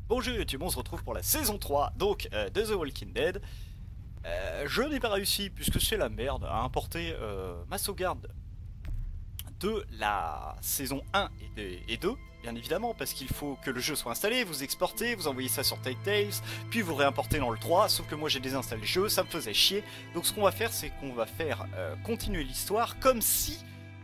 Bonjour YouTube, on se retrouve pour la saison 3 donc de The Walking Dead. Je n'ai pas réussi, puisque c'est la merde, à importer ma sauvegarde de la saison 1 et 2, bien évidemment, parce qu'il faut que le jeu soit installé, vous exportez, vous envoyez ça sur Telltale, puis vous réimportez dans le 3, sauf que moi j'ai désinstallé le jeu, ça me faisait chier. Donc ce qu'on va faire, c'est qu'on va faire continuer l'histoire comme si...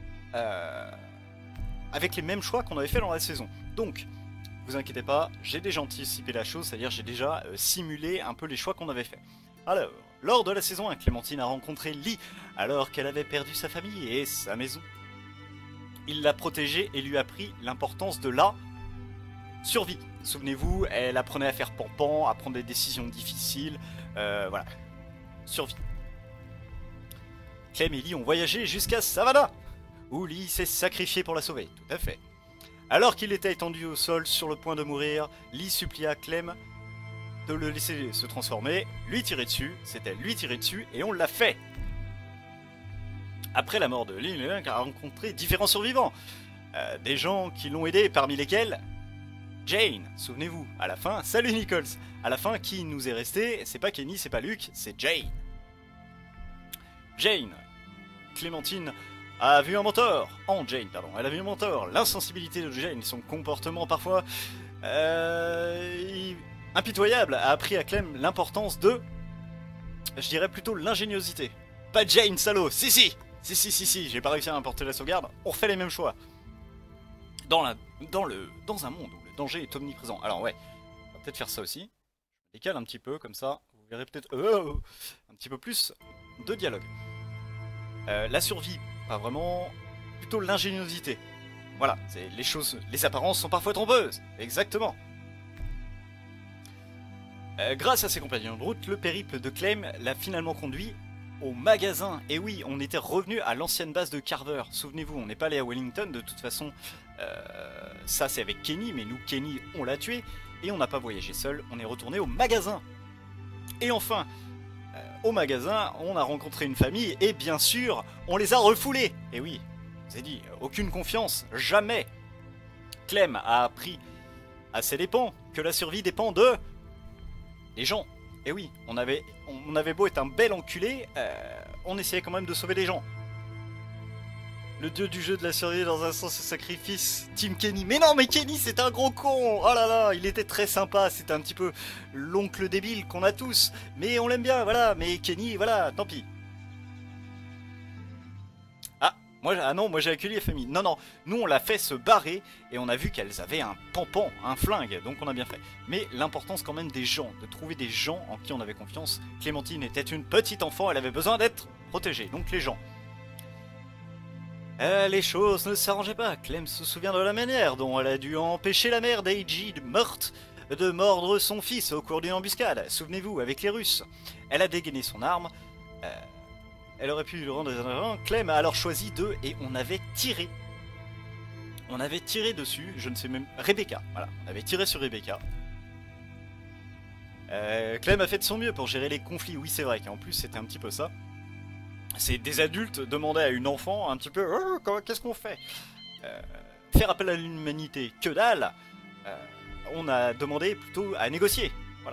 avec les mêmes choix qu'on avait fait dans la saison. Donc... vous inquiétez pas, j'ai déjà anticipé la chose, c'est-à-dire j'ai déjà simulé un peu les choix qu'on avait fait. Alors, lors de la saison 1, Clémentine a rencontré Lee alors qu'elle avait perdu sa famille et sa maison. Il l'a protégée et lui a appris l'importance de la survie. Souvenez-vous, elle apprenait à faire pampan, à prendre des décisions difficiles, voilà. Survie. Clem et Lee ont voyagé jusqu'à Savannah, où Lee s'est sacrifié pour la sauver, tout à fait. Alors qu'il était étendu au sol sur le point de mourir, Lee supplia Clem de le laisser se transformer, lui tirer dessus, c'était lui tirer dessus et on l'a fait. Après la mort de Lee, Link a rencontré différents survivants, des gens qui l'ont aidé parmi lesquels Jane, souvenez-vous, à la fin, salut Nichols, à la fin qui nous est resté, c'est pas Kenny, c'est pas Luke, c'est Jane. Jane, Clémentine a vu un mentor, Jane, pardon, elle a vu un mentor, l'insensibilité de Jane, son comportement parfois impitoyable a appris à Clem l'importance de, je dirais plutôt l'ingéniosité. Pas Jane, salaud, si, j'ai pas réussi à importer la sauvegarde, on refait les mêmes choix. Dans un monde où le danger est omniprésent. Alors ouais, on va peut-être faire ça aussi, je décale un petit peu, comme ça, vous verrez peut-être un petit peu plus de dialogue. La survie, pas vraiment, plutôt l'ingéniosité. Voilà, les choses, les apparences sont parfois trompeuses, exactement. Grâce à ses compagnons de route, le périple de Clem l'a finalement conduit au magasin. Et oui, on était revenu à l'ancienne base de Carver. Souvenez-vous, on n'est pas allé à Wellington, de toute façon, ça c'est avec Kenny, mais nous, Kenny, on l'a tué, et on n'a pas voyagé seul, on est retourné au magasin. Et enfin... au magasin, on a rencontré une famille et bien sûr, on les a refoulés. Et oui, je vous ai dit, aucune confiance, jamais. Clem a appris à ses dépens que la survie dépend de... les gens. Et oui, on avait beau être un bel enculé, on essayait quand même de sauver les gens. Le dieu du jeu de la survie dans un sens de sacrifice, Team Kenny. Mais non, mais Kenny c'est un gros con. Oh là là, il était très sympa, c'était un petit peu l'oncle débile qu'on a tous. Mais on l'aime bien, voilà, mais Kenny, voilà, tant pis. Ah non, moi j'ai accueilli la famille. Non, nous on l'a fait se barrer et on a vu qu'elles avaient un pampan, un flingue, donc on a bien fait. Mais l'importance quand même des gens, de trouver des gens en qui on avait confiance. Clémentine était une petite enfant, elle avait besoin d'être protégée, donc les gens. Les choses ne s'arrangeaient pas. Clem se souvient de la manière dont elle a dû empêcher la mère d'Eiji morte de mordre son fils au cours d'une embuscade. Souvenez-vous, avec les Russes. Elle a dégainé son arme. Elle aurait pu le rendre déshonorant. Clem a alors choisi d'eux et on avait tiré. On avait tiré dessus, je ne sais même... Rebecca, voilà. On avait tiré sur Rebecca. Clem a fait de son mieux pour gérer les conflits. Oui, c'est vrai qu'en plus c'était un petit peu ça. C'est des adultes demandaient à une enfant un petit peu qu'est-ce qu'on fait, faire appel à l'humanité, que dalle. On a demandé plutôt à négocier. Voilà.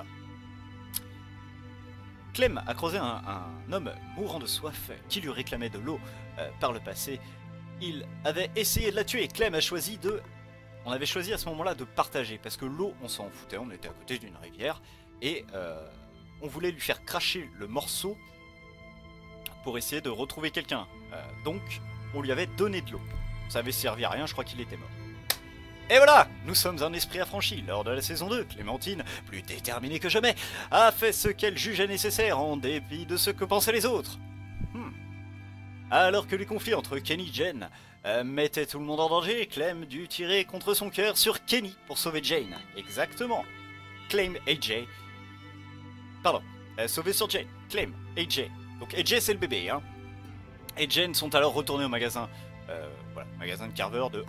Clem a croisé un homme mourant de soif qui lui réclamait de l'eau par le passé. Il avait essayé de la tuer. Clem a choisi de... on avait choisi à ce moment-là de partager parce que l'eau on s'en foutait, on était à côté d'une rivière et on voulait lui faire cracher le morceau pour essayer de retrouver quelqu'un. Donc, on lui avait donné de l'eau. Ça avait servi à rien, je crois qu'il était mort. Et voilà, nous sommes un esprit affranchi. Lors de la saison 2, Clémentine, plus déterminée que jamais, a fait ce qu'elle jugeait nécessaire en dépit de ce que pensaient les autres. Alors que les conflits entre Kenny et Jane mettaient tout le monde en danger, Clem dut tirer contre son cœur sur Kenny pour sauver Jane. Exactement. Clem et Jay... pardon, sauver sur Jane. Clem et Jay. Donc AJ c'est le bébé, hein. Et Jane sont alors retournés au magasin, voilà, magasin de Carver de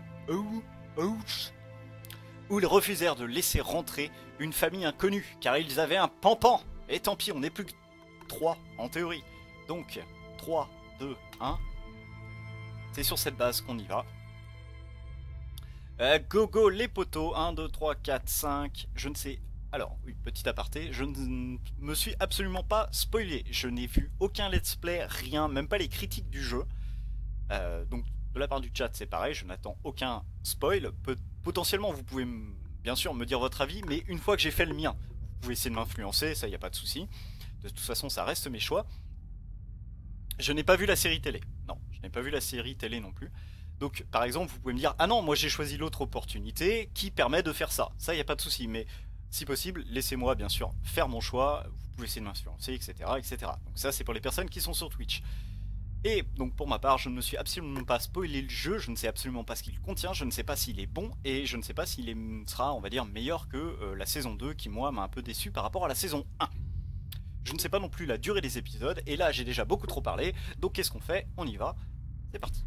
où ils refusèrent de laisser rentrer une famille inconnue, car ils avaient un pampan. Et tant pis, on n'est plus que 3 en théorie. Donc 3, 2, 1. C'est sur cette base qu'on y va. Go go les poteaux, 1, 2, 3, 4, 5, je ne sais... Alors, oui, petit aparté, je ne me suis absolument pas spoilé. Je n'ai vu aucun let's play, rien, même pas les critiques du jeu. Donc, de la part du chat, c'est pareil, je n'attends aucun spoil. Potentiellement, vous pouvez bien sûr me dire votre avis, mais une fois que j'ai fait le mien, vous pouvez essayer de m'influencer, ça, y a pas de souci. De toute façon, ça reste mes choix. Je n'ai pas vu la série télé. Non, je n'ai pas vu la série télé non plus. Donc, par exemple, vous pouvez me dire, ah non, moi j'ai choisi l'autre opportunité qui permet de faire ça. Ça, il n'y a pas de souci. Mais si possible, laissez-moi bien sûr faire mon choix. Vous pouvez essayer de m'influencer, etc., etc. Donc ça, c'est pour les personnes qui sont sur Twitch. Et donc pour ma part, je ne me suis absolument pas spoilé le jeu, je ne sais absolument pas ce qu'il contient, je ne sais pas s'il est bon, et je ne sais pas s'il sera, on va dire, meilleur que la saison 2, qui moi m'a un peu déçu par rapport à la saison 1. Je ne sais pas non plus la durée des épisodes, et là j'ai déjà beaucoup trop parlé, donc qu'est-ce qu'on fait? On y va, c'est parti.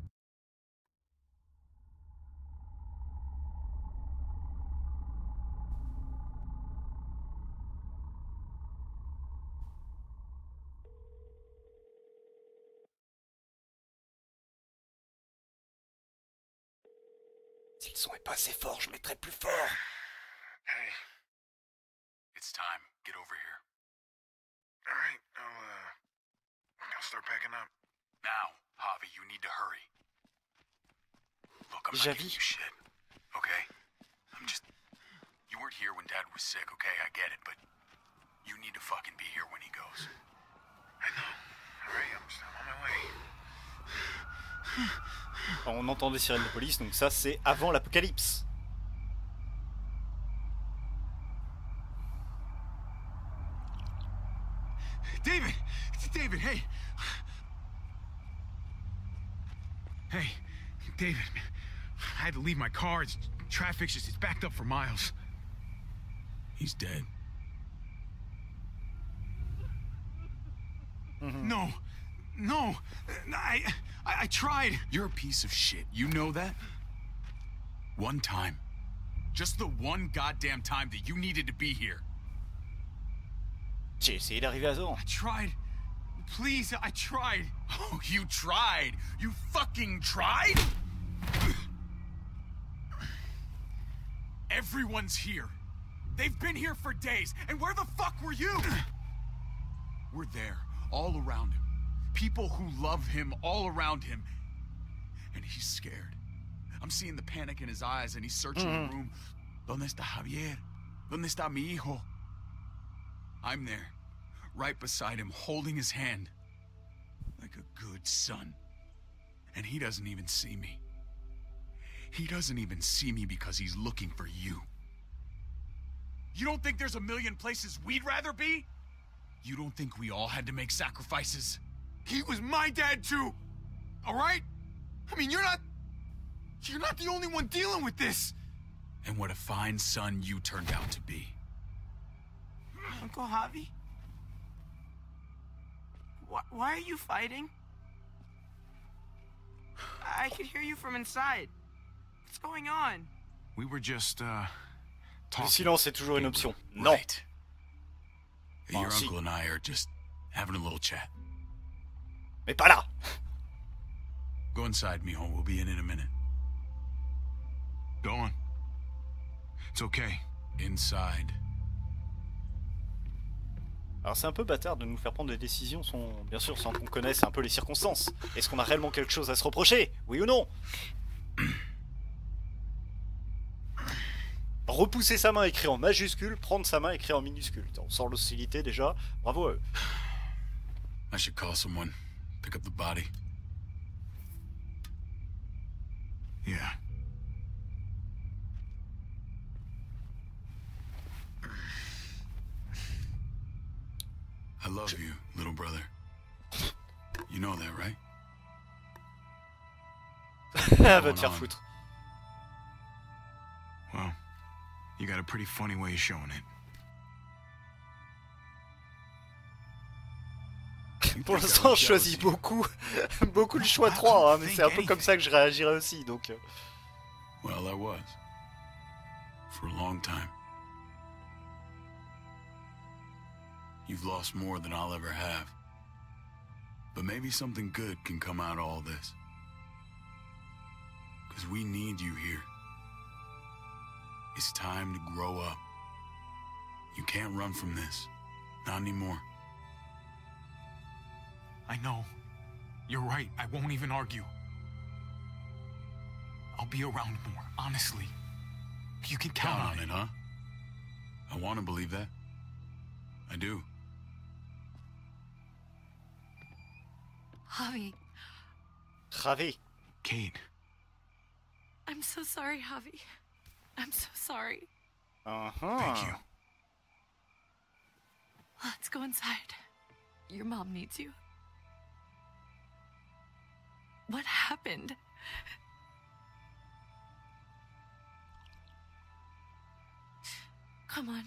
Si le son est pas assez fort, je mettrai plus fort. Hey, it's time. Get over here. All right, I'll start packing up. Now, Javi, you need to hurry. Look, I'm not giving you shit, okay? You weren't here when Dad was sick, okay? I get it, but you need to fucking be here when he goes. I know. All right, I'm on my way. On entend des sirènes de police, donc ça c'est avant l'apocalypse. David, hey! Hey, David, I had to leave my car. Traffic's it's backed up for miles. He's dead. No, I tried. You're a piece of shit. You know that? One time. Just the one goddamn time that you needed to be here. J'ai essayé d'arriver à temps. I tried. Please, I tried. Oh, you tried? You fucking tried? Everyone's here. They've been here for days. And where the fuck were you? We're there, all around him. People who love him all around him. And he's scared. I'm seeing the panic in his eyes and he's searching the room. ¿Dónde está Javier? ¿Dónde está mi hijo? I'm there, right beside him, holding his hand. Like a good son. And he doesn't even see me. He doesn't even see me because he's looking for you. You don't think there's a million places we'd rather be? You don't think we all had to make sacrifices? He was my dad too, all right? I mean, you're not the only one dealing with this. And what a fine son you turned out to be. Uncle Javi? Why are you fighting? I could hear you from inside. What's going on? We were just, Le talking. silence est toujours une option. Non. Right. Bon, Your si. uncle and I are just having a little chat. Mais pas là. Go inside, mijo. We'll be in a minute. Go on. It's okay. Inside. Alors c'est un peu bâtard de nous faire prendre des décisions bien sûr sans qu'on connaisse un peu les circonstances. Est-ce qu'on a réellement quelque chose à se reprocher? Oui ou non? Repousser sa main écrit en majuscule, prendre sa main écrit en minuscule. On sent l'hostilité déjà. Bravo à eux. I should call someone. Pick up the body. Yeah. I love you, little brother. You know that, right? Va te faire foutre. Well, you got a pretty funny way of showing it. Pour l'instant, je choisis beaucoup le choix 3, hein, mais c'est un peu comme ça que je réagirais aussi, donc... Well, I was. For a long time. You've lost more than I'll ever have. But maybe something good can come out of all this. Because we need you here. It's time to grow up. You can't run from this. Not anymore. I know. You're right. I won't even argue. I'll be around more, honestly. You can count on it, huh? I want to believe that. I do. Javi, Javi. Kate. I'm so sorry, Javi. I'm so sorry. Thank you. Let's go inside. Your mom needs you. What happened? Come on.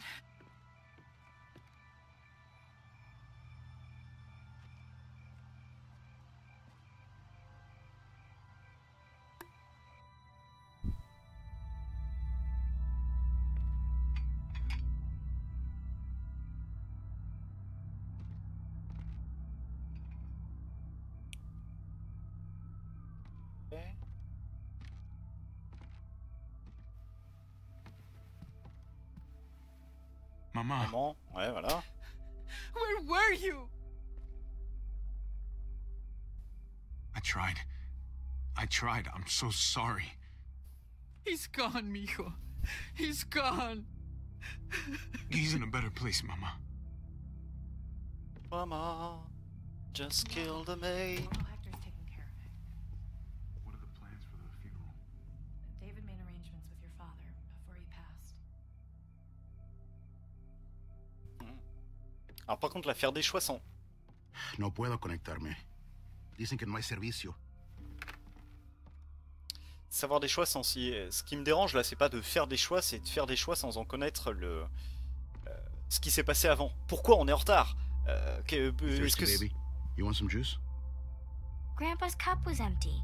Maman. Maman, ouais, voilà. Where were you? I tried. I'm so sorry. He's gone, mijo. He's gone. He's in a better place, Mama. Mama, just kill the maid. Well, Hector's taking care of it. What are the plans for the funeral? David made arrangements with your father before he passed. Alors par contre, la faire des choix sans... No puedo conectarme. Dicen que no hay servicio. Savoir des choix sans... Ce qui me dérange là, c'est pas de faire des choix, c'est de faire des choix sans en connaître le... ce qui s'est passé avant. Pourquoi on est en retard? Est-ce que... Baby, you want some juice? Grandpa's cup was empty.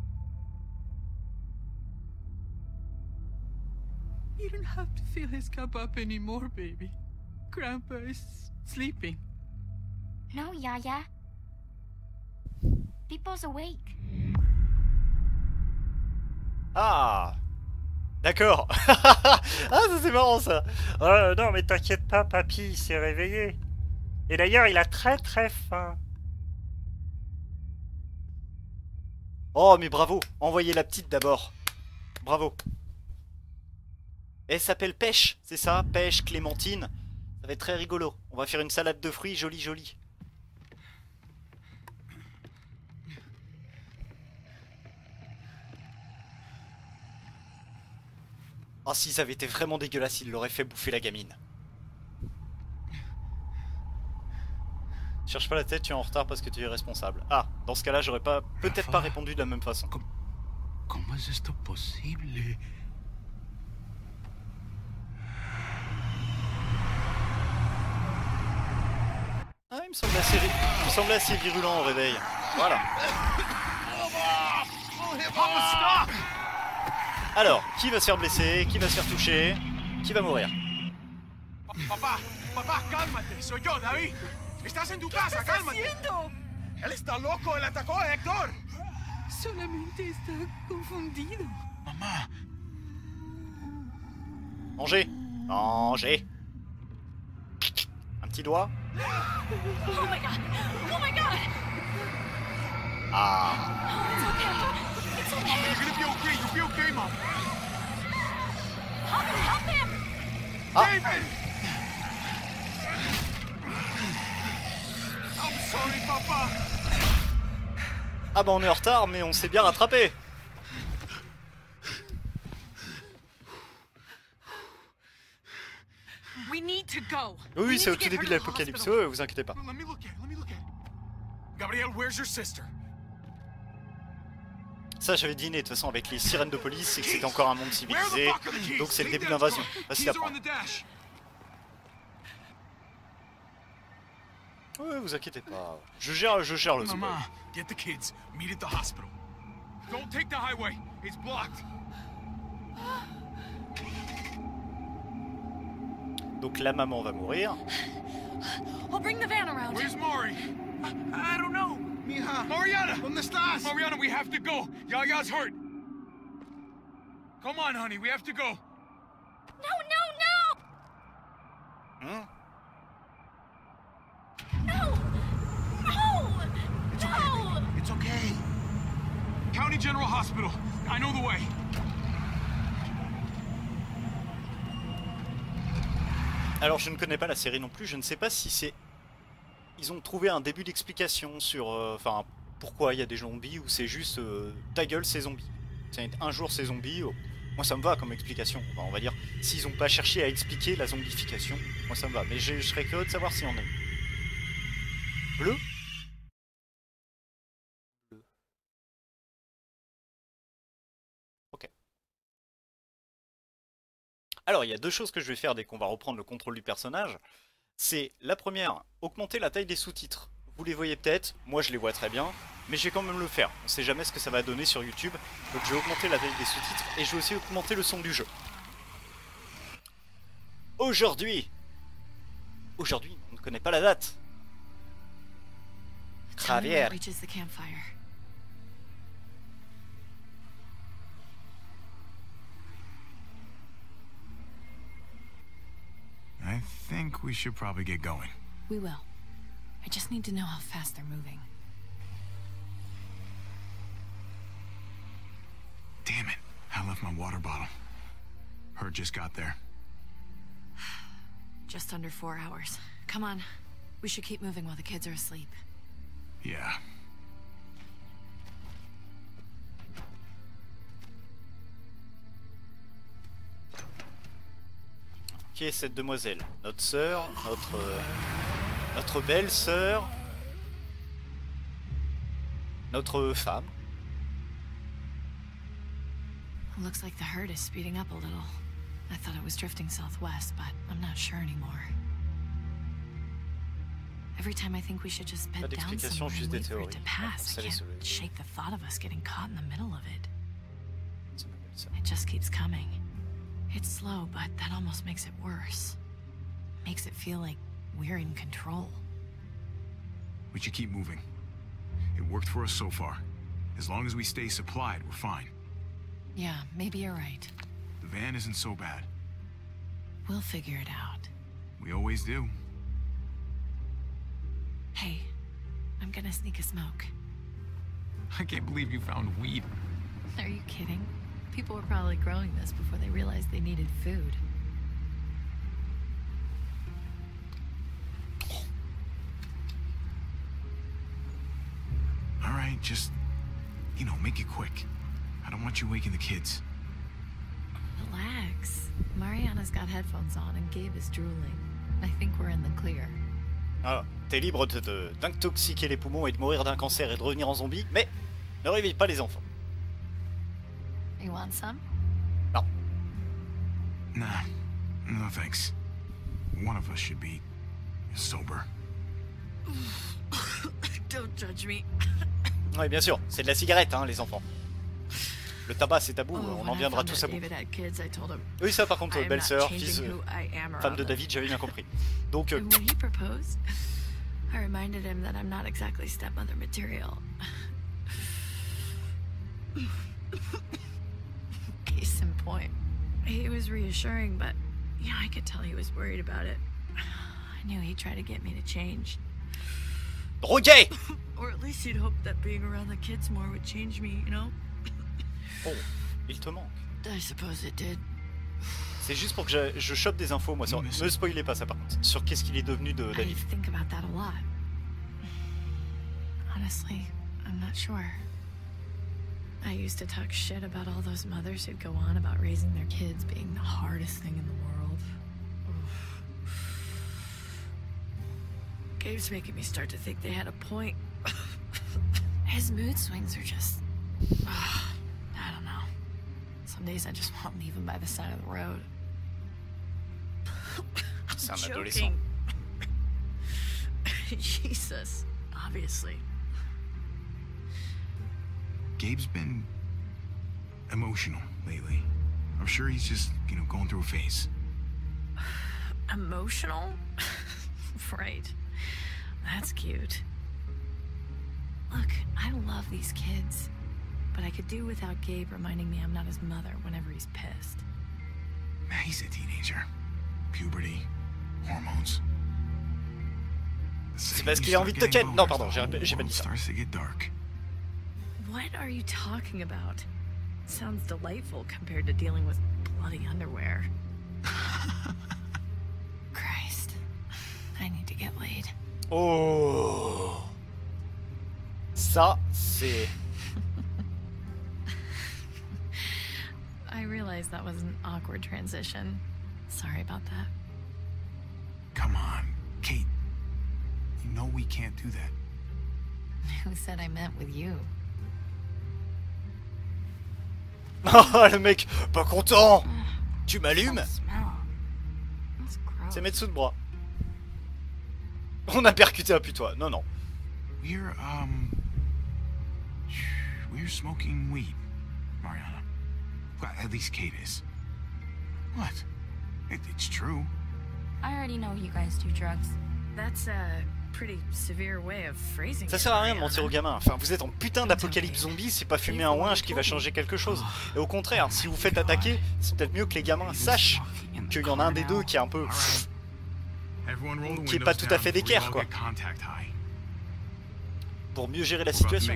You don't have to fill his cup up anymore, baby. Grandpa is sleeping. No, Yaya. People's awake. Ah, d'accord. Ah, ça c'est marrant ça. Non mais t'inquiète pas, papy, il s'est réveillé. Et d'ailleurs, il a très très faim. Oh mais bravo, envoyez la petite d'abord. Bravo. Elle s'appelle Pêche, c'est ça? Pêche, Clémentine. Ça va être très rigolo. On va faire une salade de fruits jolie. Oh, s'ils avaient été vraiment dégueulasses, ils l'auraient fait bouffer la gamine. Cherche pas la tête, tu es en retard parce que tu es responsable. Ah, dans ce cas-là, j'aurais peut-être pas répondu de la même façon. ¿Cómo es esto posible? Ah, il me semblait assez virulent au réveil. Voilà. Alors, qui va se faire blesser? Qui va se faire toucher? Qui va mourir? Papá, cálmate. Soy yo, David. Estás en tu casa, cálmate. Él está loco. Él atacó a Héctor. Solamente está confundido. Mamá. Manger. Un petit doigt. Oh my god! Oh my god! Ah. It's okay. You're gonna be okay. You'll be okay, Mom. Help him! David! I'm sorry, Papa. Ah bah on est en retard, mais on s'est bien rattrapé. We need to go. Oui, c'est au tout début de l'apocalypse, vous inquiétez pas. Let me look at it. Gabriel, where's your sister? Ça, j'avais deviné, de toute façon, avec les sirènes de police, c'est que c'était encore un monde civilisé, donc c'est le début de l'invasion. Facile à prendre. Ouais, vous inquiétez pas. Je gère le second. Mama, get the kids. Meet at the hospital. Don't take the highway. It's blocked. Donc la maman va mourir. I'll bring the van around. Where's Maury? I don't know. Mija. Mariana! ¿Dónde estás? Mariana, we have to go. Yaya's hurt. Come on, honey, we have to go. County General Hospital. I know the way. Alors je ne connais pas la série non plus, je ne sais pas si c'est... Ils ont trouvé un début d'explication sur... Enfin, pourquoi il y a des zombies ou c'est juste... ta gueule, c'est zombie. C'est un jour c'est zombie, oh. Moi ça me va comme explication. Enfin, on va dire, s'ils n'ont pas cherché à expliquer la zombification, moi ça me va. Mais je serais curieux de savoir s'il y en a eu. Bleu? Bleu. Ok. Alors il y a deux choses que je vais faire dès qu'on va reprendre le contrôle du personnage. C'est la première, augmenter la taille des sous-titres. Vous les voyez peut-être, moi je les vois très bien, mais je vais quand même le faire. On sait jamais ce que ça va donner sur YouTube, donc je vais augmenter la taille des sous-titres et je vais aussi augmenter le son du jeu. Aujourd'hui, on ne connaît pas la date. Javier. Reaches the campfire. I think we should probably get going. We will. I just need to know how fast they're moving. Damn it. I left my water bottle. Hurt just got there. Just under 4 hours. Come on. We should keep moving while the kids are asleep. Yeah. Qui est cette demoiselle? Notre sœur, notre belle-sœur, notre femme. Looks like the herd is speeding up a little. I thought it was drifting southwest, but I'm not sure anymore. Every time I think we should just bed down somewhere and wait for it to pass, I can't shake the thought of us getting caught in the middle of it. It just keeps coming. It's slow, but that almost makes it worse. Makes it feel like we're in control. We should keep moving. It worked for us so far. As long as we stay supplied, we're fine. Yeah, maybe you're right. The van isn't so bad. We'll figure it out. We always do. Hey, I'm gonna sneak a smoke. I can't believe you found weed. Are you kidding? People were probably growing this before they realized they needed food. All right, just, make it quick. I don't want you waking the kids. Relax. Mariana's got headphones on and Gabe is drooling. I think we're in the clear. Alors, t'es libre d'intoxiquer les poumons et de mourir d'un cancer et de revenir en zombie, mais ne réveille pas les enfants. You want some? Non. Nah, no thanks. One of us should be sober. Don't judge me. Oui, bien sûr, c'est de la cigarette, hein, les enfants. Le tabac, c'est tabou, on en viendra tous à bout. Oui, ça, par contre, belle-sœur, fils, femme de David, j'avais bien compris. Donc, when he proposed, I reminded him that I'm not exactly stepmother material. Case in point. He was reassuring, but I could tell he was worried about it. I knew he'd try to get me to change. drogué. Or at least he'd hoped that being around the kids more would change me, Oh, il te manque. I suppose it did. C'est juste pour que je chope des infos, moi. Ne spoilez pas ça, par contre. Sur qu'est-ce qu'il est devenu de I David. think about that a lot. Honestly, I'm not sure. I used to talk shit about all those mothers who'd go on about raising their kids being the hardest thing in the world. Gabe's making me start to think they had a point. His mood swings are just... I don't know. Some days I just want to leave him by the side of the road. C'est un adolescent. Jesus, obviously. Gabe's been emotional lately. I'm sure he's just, going through a phase. Emotional? Right. That's cute. Look, I love these kids, but I could do without Gabe reminding me I'm not his mother whenever he's pissed. He's a teenager. Puberty, hormones. C'est parce qu'il a envie de te ken. Non, pardon, j'ai pas dit ça. Starts to get dark. What are you talking about? Sounds delightful compared to dealing with bloody underwear. Christ. I need to get laid. Oh. Ça, c'est... I realized that was an awkward transition. Sorry about that. Come on, Kate. You know we can't do that. Who said I meant with you? Oh, le mec, pas content. Tu m'allumes? C'est Metsu de bras. On a percuté un putois. Non, non. We're smoking weed, Mariana. Well, at least Kate is. What? It's true. I already know you guys do drugs. That's a pretty severe way of phrasing it. Ça sert à rien de mentir aux gamins. Enfin, vous êtes en putain d'apocalypse zombie, c'est pas fumer un ouinge qui va changer quelque chose. Et au contraire, si vous faites attaquer, c'est peut-être mieux que les gamins sachent qu'il y en a un des deux qui est un peu... qui est pas tout à fait d'équerre, quoi. Pour mieux gérer la situation.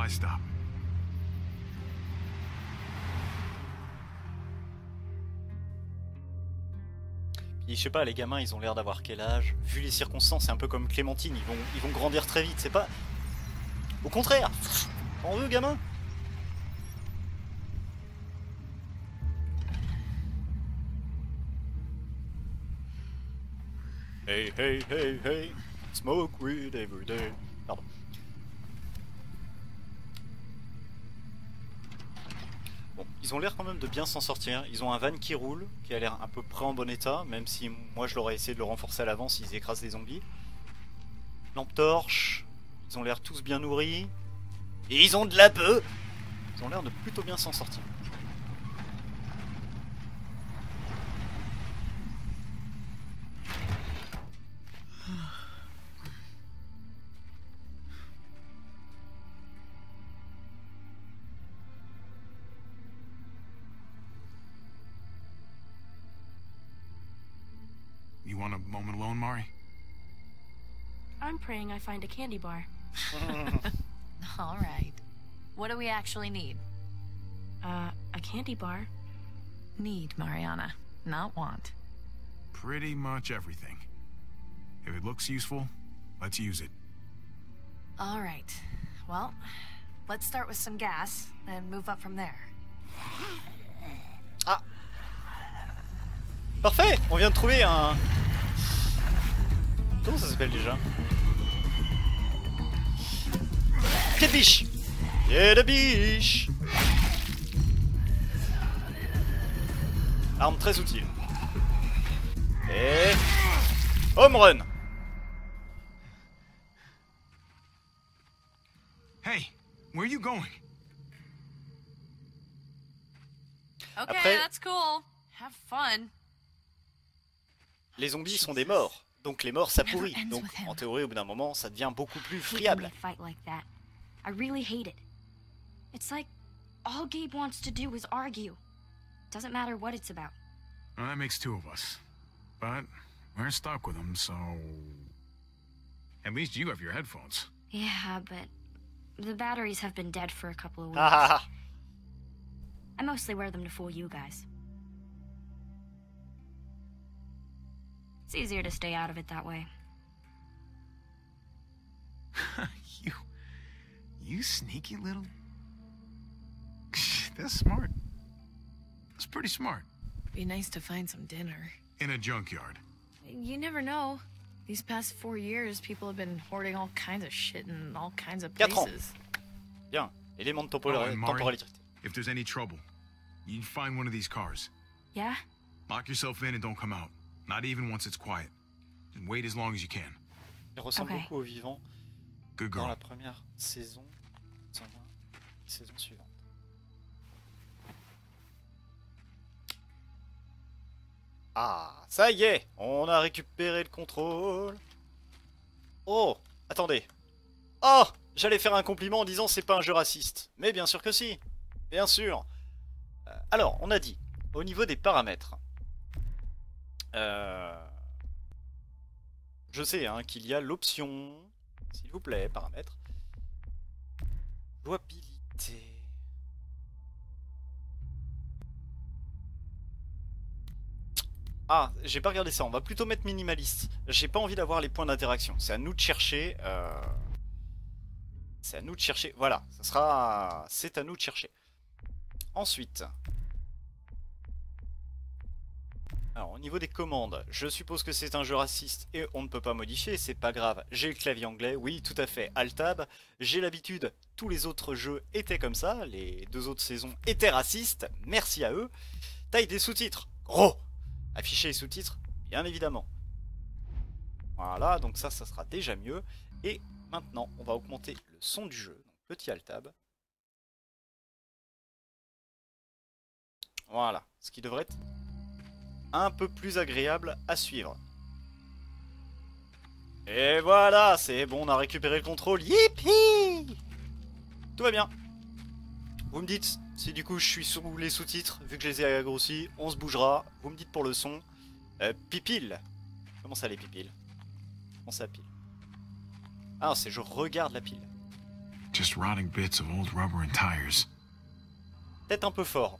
Et je sais pas, les gamins, ils ont l'air d'avoir quel âge? Vu les circonstances, c'est un peu comme Clémentine, ils vont grandir très vite, c'est pas... Au contraire, on veut, gamin. Hey, hey, hey, hey, smoke weed every day. Pardon. Bon, ils ont l'air quand même de bien s'en sortir. Ils ont un van qui roule, qui a l'air à peu près en bon état, même si moi je l'aurais essayé de le renforcer à l'avant s'ils écrasent des zombies. Lampe torche, ils ont l'air tous bien nourris. Et ils ont de la peu. Ils ont l'air de plutôt bien s'en sortir. You want a moment alone, Mari? I'm praying I find a candy bar. All right. What do we actually need? A candy bar. Need, Mariana, not want. Pretty much everything. If it looks useful, let's use it. All right. Well, let's start with some gas and move up from there. Ah. Parfait. On vient de trouver un... Comment ça s'appelle déjà? Pied de biche. Pied de biche. Arme très utile. Et... home run. Hey, where are you going? Okay, Après, that's cool. Have fun. Les zombies sont des morts. Donc les morts ça pourrit. Donc en théorie au bout d'un moment ça devient beaucoup plus friable. I really hate it. It's like all Gabe wants to do is argue. Doesn't matter what it's about. Well, that makes two of us. But we're stuck with him, so... At least you have your headphones. Yeah, but the batteries have been dead for a couple of weeks. I mostly wear them to fool you guys. It's easier to stay out of it that way. You sneaky little... That's smart. That's pretty smart. Be nice to find some dinner. In a junkyard. You never know. These past 4 years, people have been hoarding all kinds of shit in all kinds of places. Bien. Élément de temporalité. If there's any trouble, you find one of these cars. Yeah? Lock yourself in and don't come out. Not even once it's quiet. And wait as long as you can. Il ressemble beaucoup au vivant. Good girl. Dans la première saison, saison suivante. Ah, ça y est, on a récupéré le contrôle. Oh, attendez. Oh, j'allais faire un compliment en disant c'est pas un jeu raciste. Mais bien sûr que si. Bien sûr. Alors, on a dit, au niveau des paramètres. Je sais hein, qu'il y a l'option, s'il vous plaît, paramètres. Jouabilité. Ah, j'ai pas regardé ça, on va plutôt mettre minimaliste. J'ai pas envie d'avoir les points d'interaction. C'est à nous de chercher. C'est à nous de chercher. Voilà, ça sera. C'est à nous de chercher. Ensuite. Alors, au niveau des commandes, je suppose que c'est un jeu raciste et on ne peut pas modifier, c'est pas grave. J'ai le clavier anglais, oui, tout à fait, Alt-Tab. J'ai l'habitude, tous les autres jeux étaient comme ça, les 2 autres saisons étaient racistes, merci à eux. Taille des sous-titres, gros. Afficher les sous-titres, bien évidemment. Voilà, donc ça sera déjà mieux. Et maintenant, on va augmenter le son du jeu, donc petit Alt-Tab. Voilà, ce qui devrait être un peu plus agréable à suivre. Et voilà, c'est bon, on a récupéré le contrôle. Yippee! Tout va bien. Vous me dites si du coup je suis sous les sous-titres, vu que je les ai agrossis, on se bougera. Vous me dites pour le son. Pipil. Comment ça les pipil? Comment ça pile? Ah, c'est je regarde la pile. Just rotting bits of old rubber and tires. Peut-être un peu fort.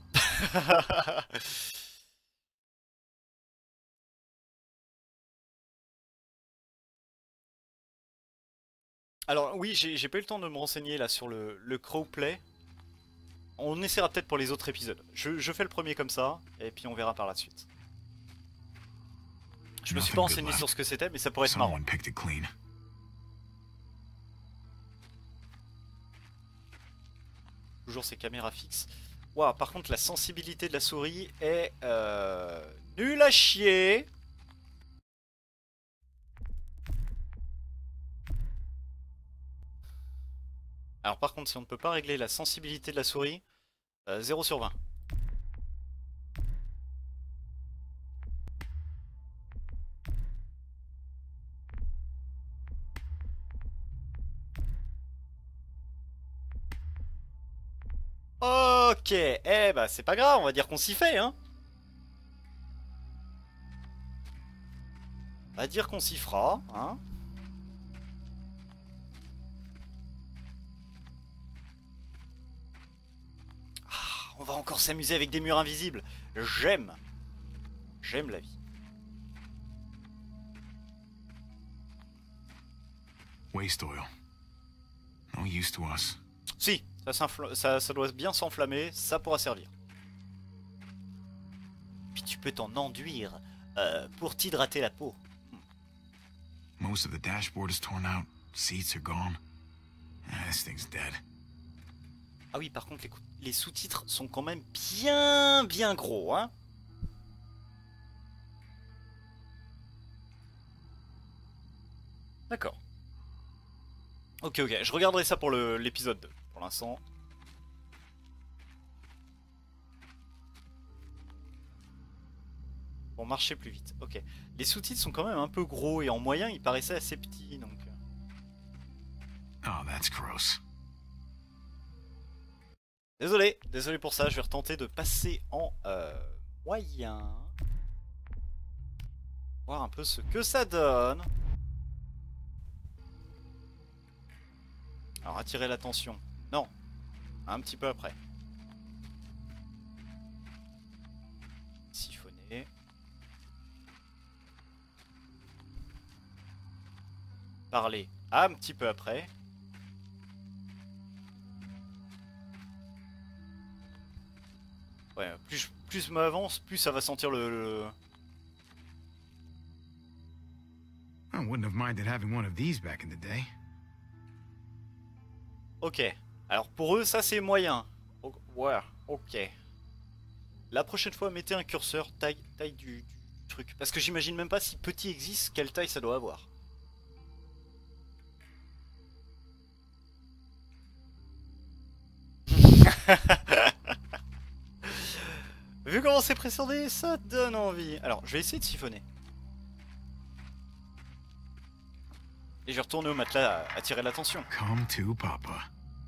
Alors oui, j'ai pas eu le temps de me renseigner là sur le Crowplay. On essaiera peut-être pour les autres épisodes. Je fais le premier comme ça, et puis on verra par la suite. Je me suis pas renseigné sur ce que c'était, mais ça pourrait être marrant. Toujours ces caméras fixes. Waouh, par contre la sensibilité de la souris est nulle à chier. Alors par contre si on ne peut pas régler la sensibilité de la souris, 0 sur 20. Ok, eh bah c'est pas grave, on va dire qu'on s'y fait, hein. On va dire qu'on s'y fera, hein. On va encore s'amuser avec des murs invisibles. J'aime. J'aime la vie. Waste oil. No use to us. Si, ça doit bien s'enflammer, ça pourra servir. Puis tu peux t'en enduire pour t'hydrater la peau. Most of the dashboard is torn out. Seats are gone. This thing's dead. Ah oui, par contre, les sous-titres sont quand même bien gros, hein. D'accord. Ok, je regarderai ça pour l'épisode 2, pour l'instant. Pour marcher plus vite, ok. Les sous-titres sont quand même un peu gros et en moyen, ils paraissaient assez petits, donc... Oh, that's gross. Désolé pour ça, je vais retenter de passer en moyen. Voir un peu ce que ça donne. Alors attirer l'attention. Non. Un petit peu après. Siphonner. Parler un petit peu après. Ouais, plus je m'avance, plus ça va sentir le... I wouldn't have minded having one of these back in the day. Ok. Alors pour eux, ça c'est moyen. Ouais, ok. La prochaine fois, mettez un curseur taille du truc. Parce que j'imagine même pas si petit existe, quelle taille ça doit avoir. Vu comment c'est précédé, ça donne envie. Alors, je vais essayer de siphonner. Et je vais retourner au matelas à attirer l'attention. Come to Papa.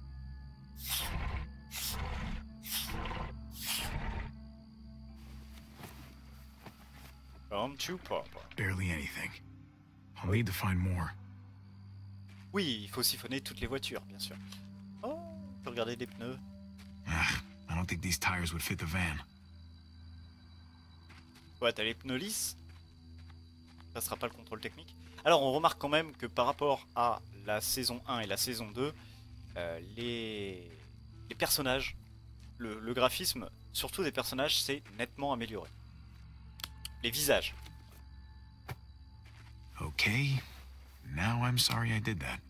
Come to Papa. Barely anything. I'll need to find more. Oui, il faut siphonner toutes les voitures, bien sûr. Oh, on peut regarder les pneus. I don't think these tires would fit the van. Ouais, t'as les pneus lisses. Ça sera pas le contrôle technique. Alors on remarque quand même que par rapport à la saison 1 et la saison 2, les personnages, le graphisme, surtout des personnages, c'est nettement amélioré. Les visages. Okay, now I'm sorry I did that.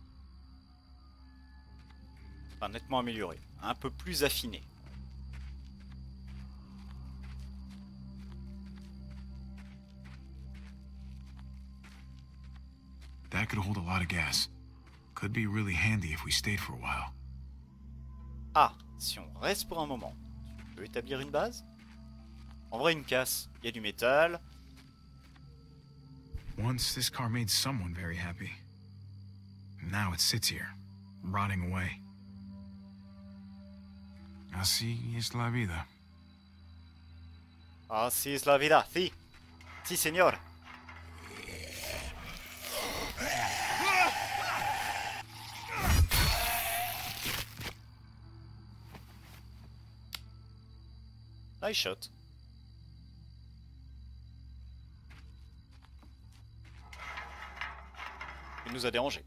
Enfin, nettement amélioré, un peu plus affiné. That could hold a lot of gas. Could be really handy if we stayed for a while. Ah, si on reste pour un moment, tu peux établir une base? En vrai, une casse, il y a du métal. Once this car made someone very happy. Now it sits here, rotting away. Así es la vida. Así es la vida, sí. Sí, señor. Nice shot. Il nous a dérangé.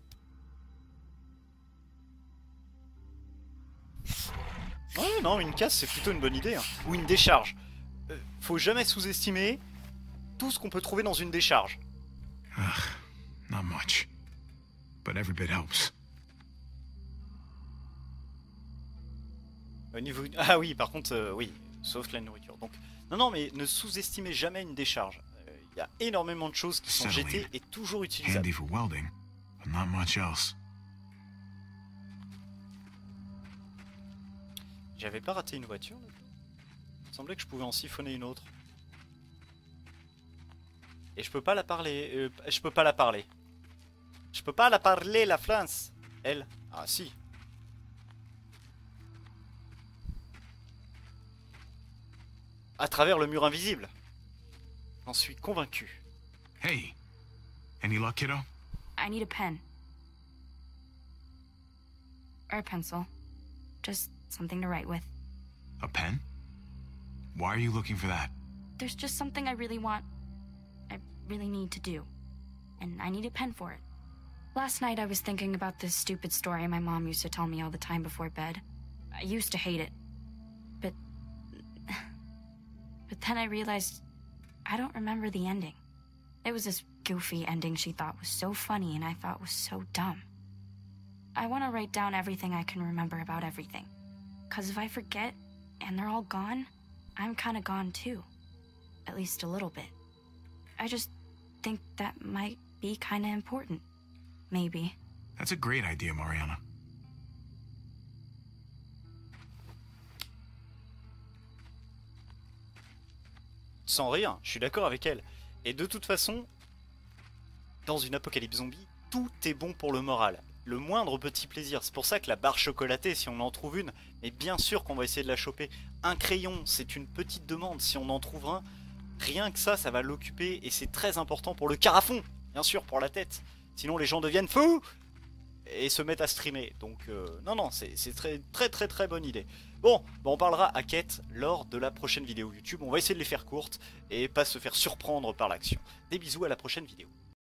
Ouais, non, une casse c'est plutôt une bonne idée. Hein. Ou une décharge. Faut jamais sous-estimer tout ce qu'on peut trouver dans une décharge. Not much. But every bit helps. Au niveau... Ah oui, par contre, oui. Sauf la nourriture. Donc, non, mais ne sous-estimez jamais une décharge. Il y a énormément de choses qui sont jetées et toujours utilisables. Handy for welding, but not much else. J'avais pas raté une voiture là. Il me semblait que je pouvais en siphonner une autre. Et je peux pas la parler. Je peux pas la parler. Je peux pas la parler, la France. Elle. Ah si. À travers le mur invisible. J'en suis convaincu. Hey, any luck, kiddo? I need a pen. Or a pencil. Just something to write with. A pen? Why are you looking for that? There's just something I really need to do. And I need a pen for it. Last night I was thinking about this stupid story my mom used to tell me all the time before bed. I used to hate it. But then I realized I don't remember the ending. It was this goofy ending she thought was so funny and I thought was so dumb. I want to write down everything I can remember about everything. 'Cause if I forget and they're all gone, I'm kind of gone too. At least a little bit. I just think that might be kind of important. Maybe. That's a great idea, Mariana. Sans rire, je suis d'accord avec elle. Et de toute façon, dans une apocalypse zombie, tout est bon pour le moral. Le moindre petit plaisir. C'est pour ça que la barre chocolatée, si on en trouve une, mais bien sûr qu'on va essayer de la choper. Un crayon, c'est une petite demande. Si on en trouve un, rien que ça, ça va l'occuper. Et c'est très important pour le carafon, bien sûr, pour la tête. Sinon, les gens deviennent fous et se mettent à streamer. Donc, non, c'est très bonne idée. Bon, on parlera à Kate lors de la prochaine vidéo YouTube. On va essayer de les faire courtes et pas se faire surprendre par l'action. Des bisous, à la prochaine vidéo.